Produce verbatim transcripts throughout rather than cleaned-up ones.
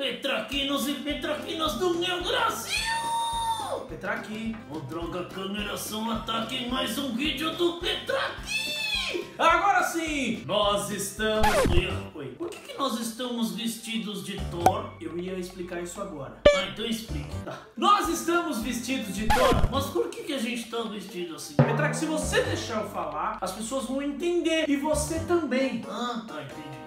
Petraquinos e petraquinas do meu Brasil! Petraqui. Ô droga, câmera, são ataque em mais um vídeo do Petraqui! Agora sim, nós estamos... Oi. Por que, que nós estamos vestidos de Thor? Eu ia explicar isso agora. Ah, então explique. Tá. Nós estamos vestidos de Thor. Mas por que, que a gente tá vestido assim? Petraqui, se você deixar eu falar, as pessoas vão entender. E você também. Ah, tá, entendi.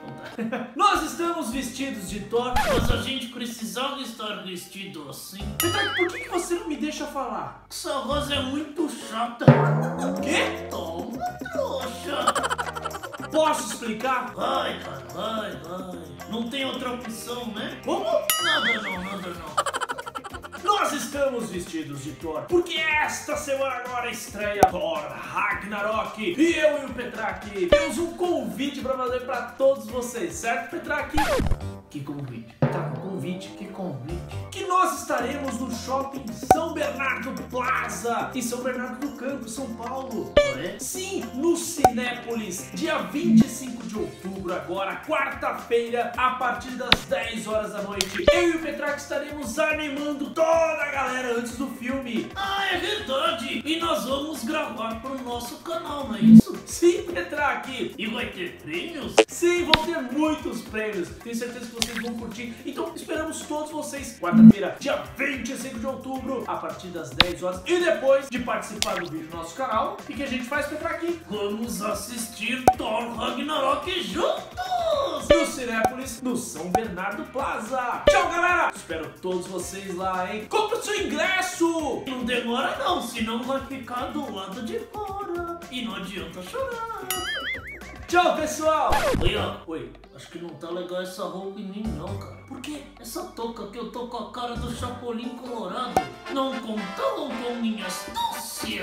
Nós estamos vestidos de Thor. Mas a gente precisava estar vestido assim. Petraqui, por que, que você não me deixa falar? Essa voz é muito chata. Quê? Toma, trouxa. Posso explicar? Vai, cara, vai, vai. Não tem outra opção, né? Como? Nada não, nada não. Nós estamos vestidos de Thor porque esta semana agora estreia Thor Ragnarok. E eu e o Petraqui temos um convite pra fazer pra todos vocês, certo, Petraqui? Que convite? Tá, um convite. Que convite? Que nós estaremos no shopping São Bernardo Plaza, em São Bernardo do Campo, São Paulo. É? Sim, no Cinépolis, dia vinte e cinco de outubro, agora, quarta-feira, a partir das dez horas da noite. Eu e o Petraqui estaremos animando toda a galera antes do filme. Ah, é verdade! E nós vamos gravar pro nosso canal, não é isso? Sim, Petraqui! E vai ter prêmios? Sim, vão ter muitos prêmios. Tenho certeza que vocês vão curtir. Então esperamos todos vocês quarta-feira, dia vinte e cinco de outubro, a partir das dez horas. E depois de participar do vídeo do nosso canal, o que a gente faz, Petraqui? Vamos assistir Thor Ragnarok juntos! No Cinépolis, no São Bernardo Plaza. Tchau, galera! Espero todos vocês lá, hein? Compre o seu ingresso! Não demora não, senão vai ficar do lado de fora. E não adianta chorar. Tchau, pessoal! Oi, ó. Oi. Acho que não tá legal essa roupa em mim não, cara. Por quê? Essa touca que eu tô com a cara do Chapolin Colorado. Não contavam com minha astúcia.